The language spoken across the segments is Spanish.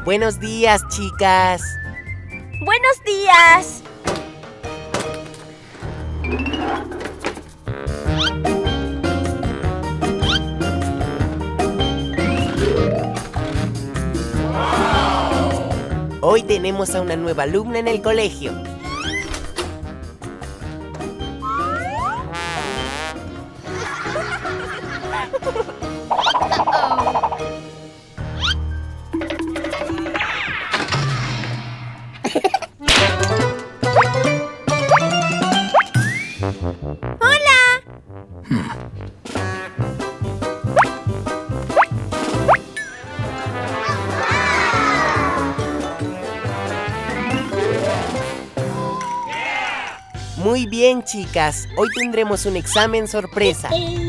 Buenos días, chicas. ¡Buenos días! Hoy tenemos a una nueva alumna en el colegio. Muy bien, chicas. Hoy tendremos un examen sorpresa.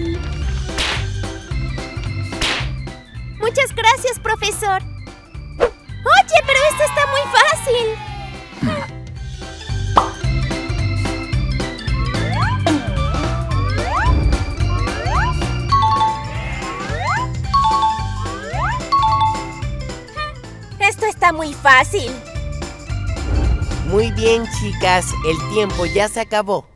Muchas gracias, profesor. Oye, pero esto está muy fácil. Esto está muy fácil. Muy bien, chicas. El tiempo ya se acabó.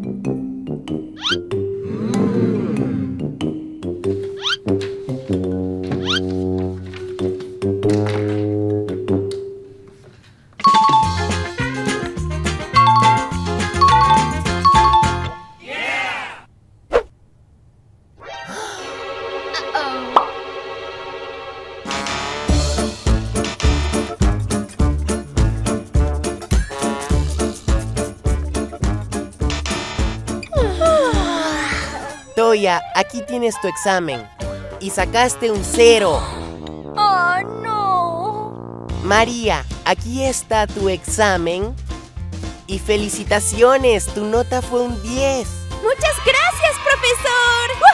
Toya, aquí tienes tu examen. Y sacaste un 0. ¡Oh, no! María, aquí está tu examen. Y felicitaciones, tu nota fue un 10. ¡Muchas gracias, profesor! ¡Woohoo!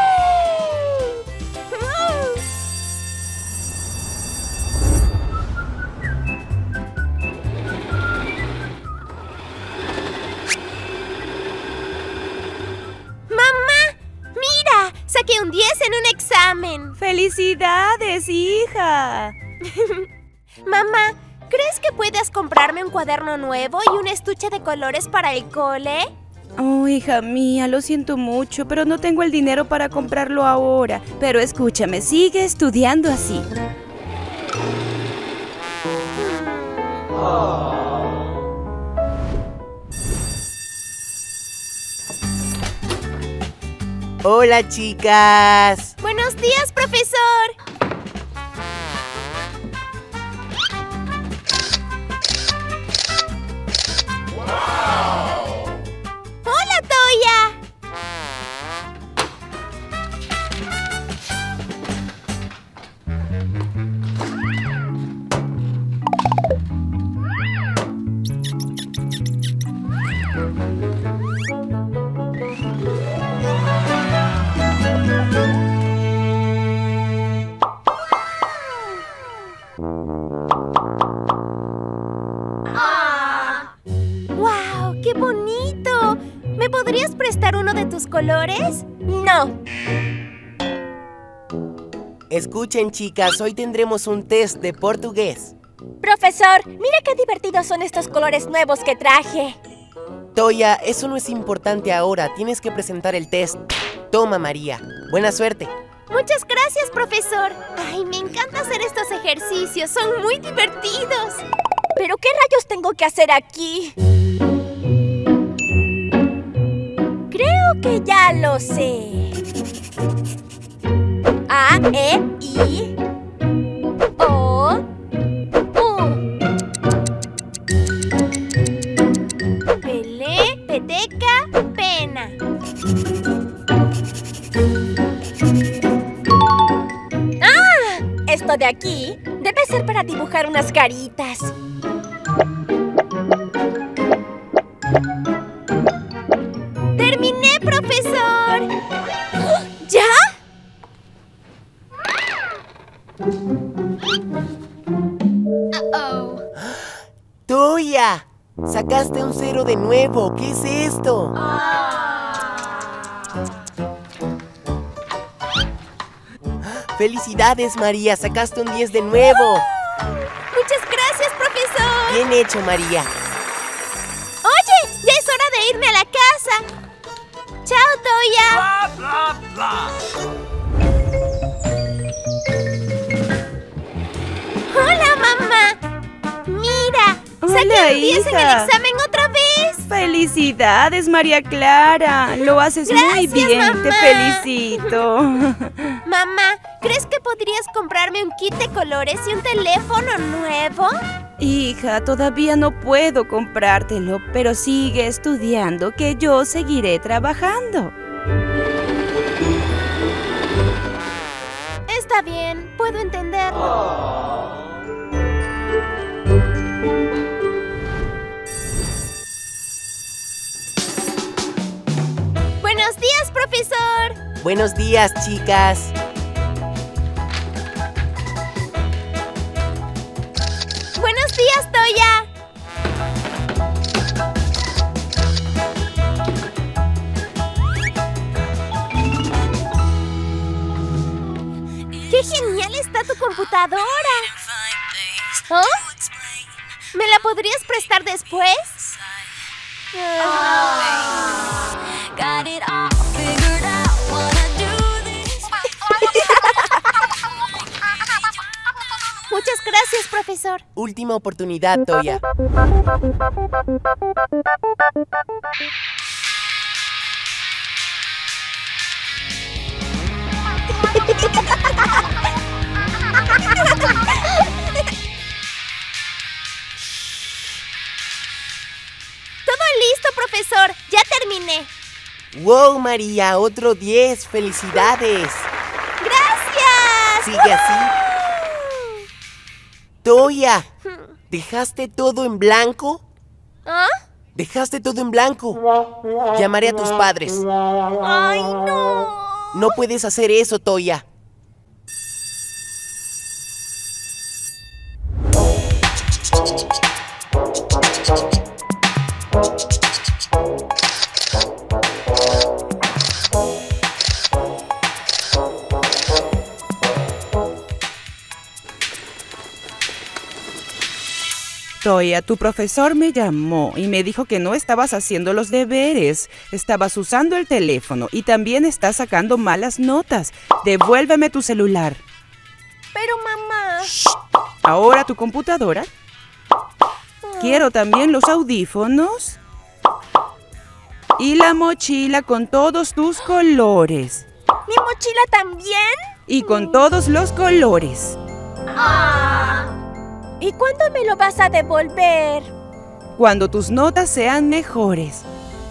Saqué un 10 en un examen. ¡Felicidades, hija! Mamá, ¿crees que puedas comprarme un cuaderno nuevo y un estuche de colores para el cole? Oh, hija mía, lo siento mucho, pero no tengo el dinero para comprarlo ahora. Pero escúchame, sigue estudiando así. Hola, chicas. Buenos días, profesor. Hola, Toya. ¡Wow! ¡Qué bonito! ¿Me podrías prestar uno de tus colores? No. Escuchen, chicas, hoy tendremos un test de portugués. Profesor, mira qué divertidos son estos colores nuevos que traje. Toya, eso no es importante ahora. Tienes que presentar el test. Toma, María. Buena suerte. Muchas gracias, profesor. Ay, me encanta hacer estos ejercicios. Son muy divertidos. ¿Pero qué rayos tengo que hacer aquí? Creo que ya lo sé. A, E, I, O, U. Pelé, peteca, pena. ¡Ah! Esto de aquí debe ser para dibujar unas caritas. ¡Terminé, profesor! ¿Ya? ¡Toya! ¡Sacaste un 0 de nuevo! ¿Qué es esto? ¡Felicidades, María! ¡Sacaste un 10 de nuevo! Muchas gracias, profesor. Bien hecho, María. Oye, ya es hora de irme a la casa. Chao, Toya. Bla, bla, bla. Hola, mamá. Mira, Hola, saqué un 10 en el hija. examen otra vez. ¡Felicidades, María Clara! Lo haces muy Gracias, bien, te mamá. felicito. Mamá, ¿crees que podrías comprarme un kit de colores y un teléfono nuevo? Hija, todavía no puedo comprártelo, pero sigue estudiando que yo seguiré trabajando. Está bien, puedo entenderlo. Buenos días, profesor. Buenos días, chicas. Buenos días, Toya. ¡Qué genial está tu computadora! ¿Oh? ¿Me la podrías prestar después? Muchas gracias, profesor. Última oportunidad, Toya. Todo listo, profesor. Ya terminé. ¡Wow, María! Otro 10. ¡Felicidades! ¡Gracias! Sigue así. Toya, ¿dejaste todo en blanco? ¿Ah? Dejaste todo en blanco. Llamaré a tus padres. ¡Ay, no! No puedes hacer eso, Toya. Toya, tu profesor me llamó y me dijo que no estabas haciendo los deberes. Estabas usando el teléfono y también estás sacando malas notas. Devuélveme tu celular. Pero, mamá... Ahora tu computadora. Quiero también los audífonos. Y la mochila con todos tus colores. ¿Mi mochila también? Y con todos los colores. ¿Y cuándo me lo vas a devolver? Cuando tus notas sean mejores.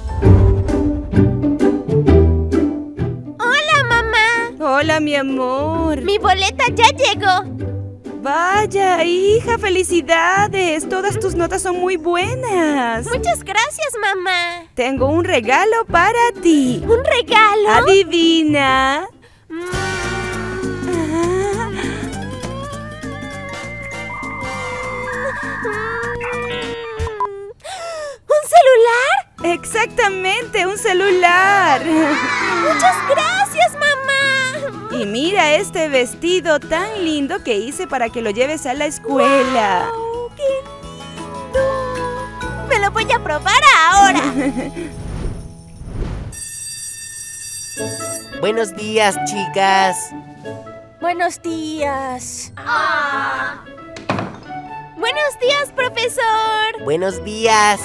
¡Hola, mamá! Hola, mi amor. Mi boleta ya llegó. Vaya, hija, felicidades. Todas tus notas son muy buenas. Muchas gracias, mamá. Tengo un regalo para ti. ¿Un regalo? Adivina. ¿Un celular? Exactamente, un celular. Muchas gracias, mamá. Y mira este vestido tan lindo que hice para que lo lleves a la escuela. ¡Wow! ¡Qué lindo! Me lo voy a probar ahora. Buenos días, chicas. Buenos días. Buenos días, profesor. Buenos días.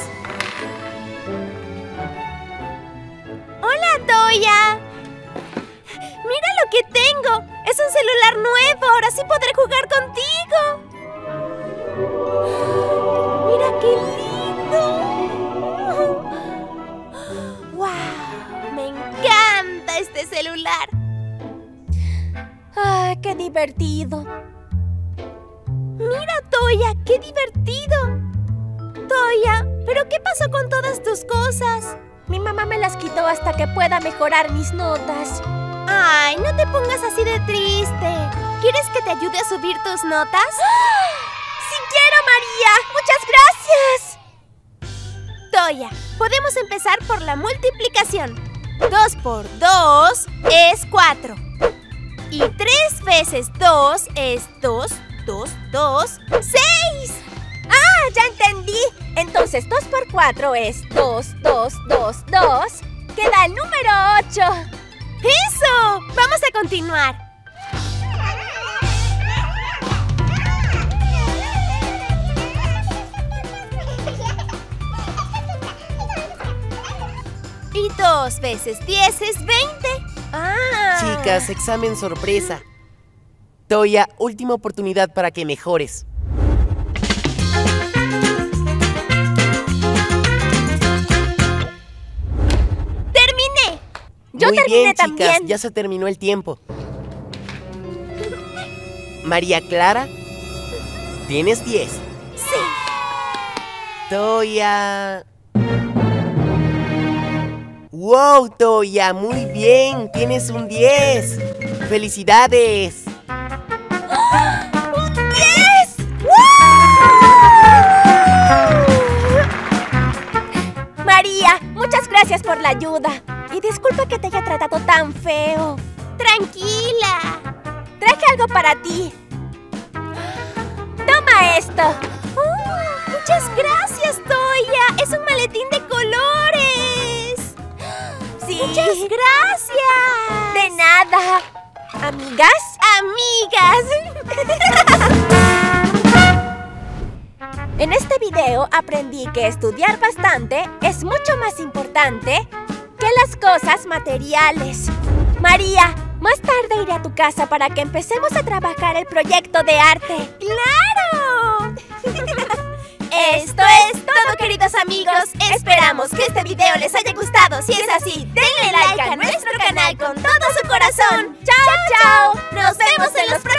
Hola, Toya. Mira lo que tengo. Es un celular nuevo. Ahora sí podré jugar contigo. Mira qué lindo. ¡Wow! Me encanta este celular. ¡Ah, qué divertido! Mira, Toya, qué divertido. Toya, ¿pero qué pasó con todas tus cosas? Mi mamá me las quitó hasta que pueda mejorar mis notas. Ay, no te pongas así de triste. ¿Quieres que te ayude a subir tus notas? ¡Sí quiero, María! ¡Muchas gracias! Toya, podemos empezar por la multiplicación. 2 por 2 es 4. Y 3 veces 2 es 2. 2, 2, 6. ¡Ah, ya entendí! Entonces 2 por 4 es 2, 2, 2, 2. Queda el número 8. ¡Eso! Vamos a continuar. Y 2 veces 10 es 20. ¡Ah! Chicas, examen sorpresa. Toya, última oportunidad para que mejores. ¡Terminé! Yo Muy terminé bien, también. chicas, ya se terminó el tiempo. María Clara, tienes 10. Sí. Toya. ¡Wow, Toya! Muy bien, tienes un 10. ¡Felicidades! ¡Un 10! ¡Wow! María, muchas gracias por la ayuda. Y disculpa que te haya tratado tan feo. Tranquila. Traje algo para ti. Toma esto. Muchas gracias, Toya. Es un maletín de colores. Sí. Muchas gracias. De nada. ¿Amigas? ¡Amigas! En este video aprendí que estudiar bastante es mucho más importante que las cosas materiales. María, más tarde iré a tu casa para que empecemos a trabajar el proyecto de arte. ¡Claro! Esto es todo, queridos amigos. Esperamos que este video les haya gustado. Si es así, denle like a nuestro canal con todo su corazón. ¡Chao, chao! ¡Nos vemos en los próximos!